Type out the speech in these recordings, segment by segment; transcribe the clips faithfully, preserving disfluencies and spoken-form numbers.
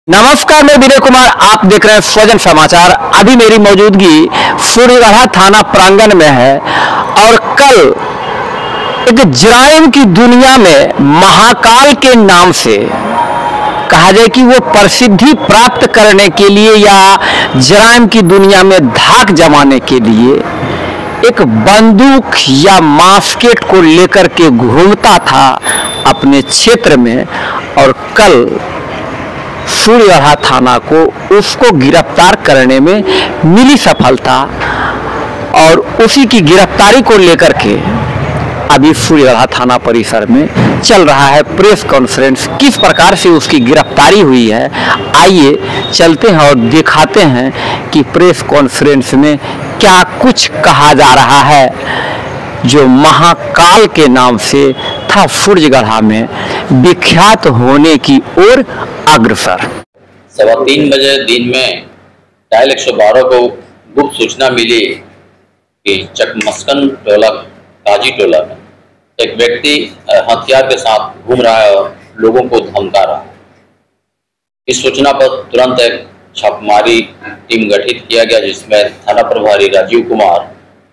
नमस्कार, मैं विनय कुमार। आप देख रहे हैं स्वजन समाचार। अभी मेरी मौजूदगी सूर्यगढ़ा थाना प्रांगण में है और कल एक जराइम की दुनिया में महाकाल के नाम से कहा जाए कि वो प्रसिद्धि प्राप्त करने के लिए या जराइम की दुनिया में धाक जमाने के लिए एक बंदूक या मास्केट को लेकर के घूमता था अपने क्षेत्र में, और कल सूर्यगढ़ा थाना को उसको गिरफ्तार करने में मिली सफलता, और उसी की गिरफ्तारी को लेकर के अभी सूर्यगढ़ा थाना परिसर में चल रहा है प्रेस कॉन्फ्रेंस। किस प्रकार से उसकी गिरफ्तारी हुई है, आइए चलते हैं और दिखाते हैं कि प्रेस कॉन्फ्रेंस में क्या कुछ कहा जा रहा है, जो महाकाल के नाम से था सूर्यगढ़ा में विख्यात होने की ओर अग्रसर। सवा तीन बजे दिन में डायल एक सौ बारह को गुप्त सूचना मिली कि चकमस्कन टोला काजी टोला में एक व्यक्ति हथियार के साथ घूम रहा है और लोगों को धमका रहा है। इस सूचना पर तुरंत एक छापेमारी टीम गठित किया गया, जिसमें थाना प्रभारी राजीव कुमार,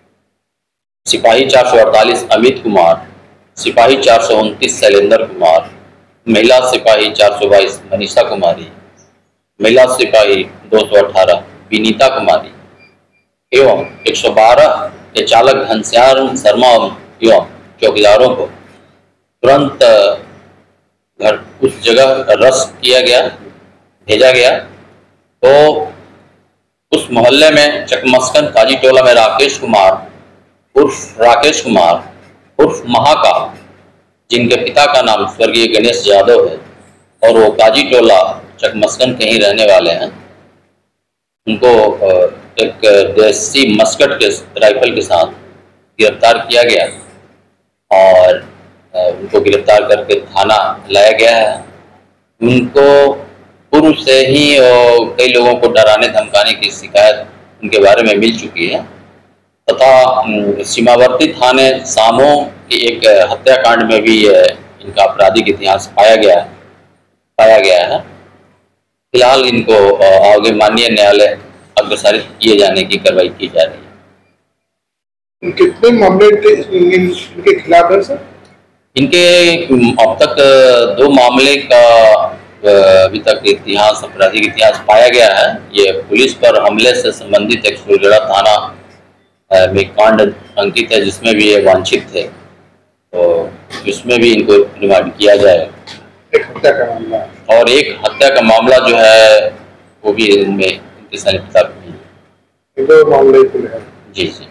सिपाही चार सौ अड़तालीस अमित कुमार, सिपाही चार सौ उनतीस शैलेंद्र कुमार, महिला सिपाही चार सौ बाईस मनीषा कुमारी, महिला सिपाही दो सौ अठारह विनीता कुमारी एवं एक सौ बारह के चालक घनश्याम शर्मा एवं चौकीदारों को तुरंत घर उस जगह अरेस्ट किया गया, भेजा गया। तो उस मोहल्ले में चकमस्कन काजी टोला में राकेश कुमार उर्फ राकेश कुमार उर्फ महाकाल, जिनके पिता का नाम स्वर्गीय गणेश यादव है और वो काजी टोला चकमस्कन के ही रहने वाले हैं, उनको एक देसी मस्कट के राइफल के साथ गिरफ्तार किया गया और उनको गिरफ्तार करके थाना लाया गया है। उनको पूर्व से ही कई लोगों को डराने धमकाने की शिकायत उनके बारे में मिल चुकी है तथा सीमावर्ती थाने सामो की एक हत्याकांड में भी इनका आपराधिक इतिहास पाया गया पाया गया है। फिलहाल इनको आगे माननीय न्यायालय अग्रसारित किए जाने की कार्रवाई की जा रही है। कितने मामले इनके खिलाफ है सर? इनके अब तक दो मामले का अभी तक इतिहास आपराधिक इतिहास पाया गया है। ये पुलिस पर हमले से संबंधित एक सूर्यगढ़ा थाना में कांड अंकित है, जिसमें भी ये वांछित थे, तो इसमें भी इनको रिमांड किया जाए। एक हत्या का मामला और एक हत्या का मामला जो है वो भी इनमें इनकी संलिप्तता भी है। दो मामले है। जी जी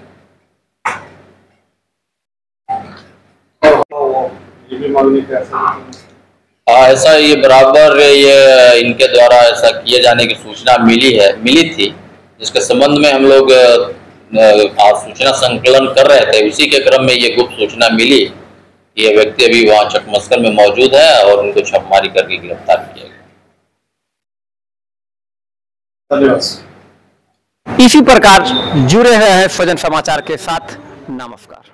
ये भी मामले कैसा? ऐसा ये बराबर ये इनके द्वारा ऐसा किए जाने की सूचना मिली है मिली थी, जिसके संबंध में हम लोग आज सूचना संकलन कर रहे थे। उसी के क्रम में ये गुप्त सूचना मिली, ये व्यक्ति अभी वहाँ चकमस्कन में मौजूद है और उनको छापेमारी करके गिरफ्तार किया गया। धन्यवाद। इसी प्रकार जुड़े हुए हैं स्वजन समाचार के साथ। नमस्कार।